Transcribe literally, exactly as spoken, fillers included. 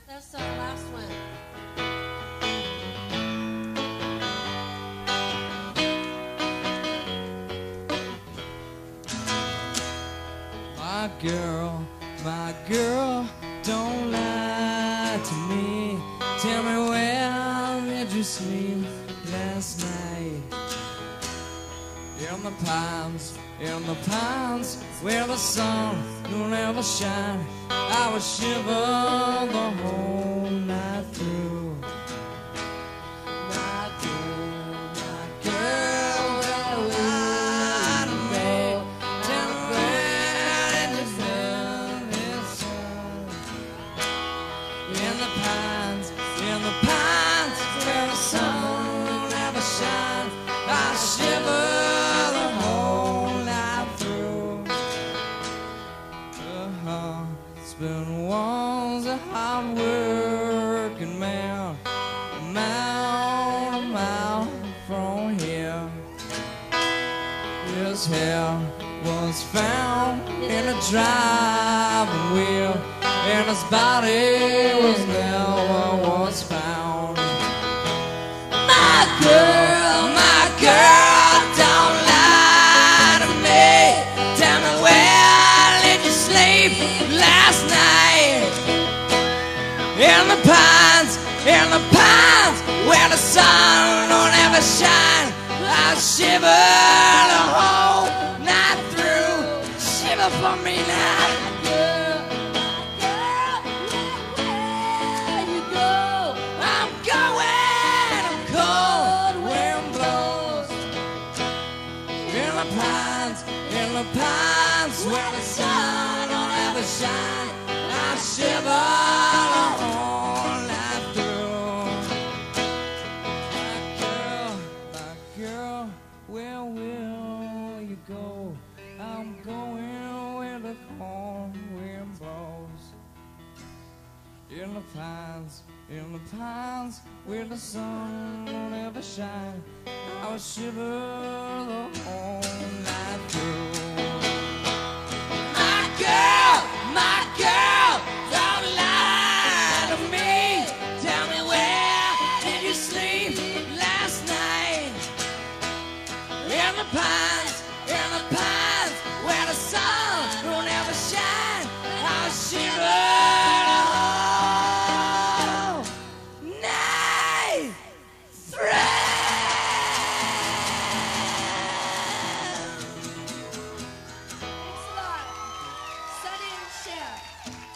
That's our last one. My girl, my girl, don't lie to me. Tell me, where did you sleep last night? In the pines, in the pines, where the sun will never shine. I would shiver the whole night through. My girl, my girl, don't lie to me. Tell me, where did you sleep this sun? In the pines, in the pines, where the sun will never shine. I shiver the whole night through. Uh-huh. It's been once a hard working man, a mile, a mile from here. His hair was found in a driving wheel, and his body was never was found. My girl, my girl, don't lie to me. Tell me, where did you sleep last night? In the pines, in the pines, where the sun don't ever shine. I shiver the whole night through. Shiver for me now. Girl, girl, where you go? I'm going, I'm cold wind blows. In the pines, in the pines, where the sun don't ever shine. I shiver the whole night through. My girl, my girl, where will you go? I'm going where the cold wind blows. In the pines, in the pines, where the sun won't ever shine. I will shiver the whole night through. My girl, my girl, don't lie to me. Tell me, where did you sleep last night? In the pines, in the pines, where the sun will never shine. I'll shiver the whole night through. Thanks a lot. Sunny and Cher.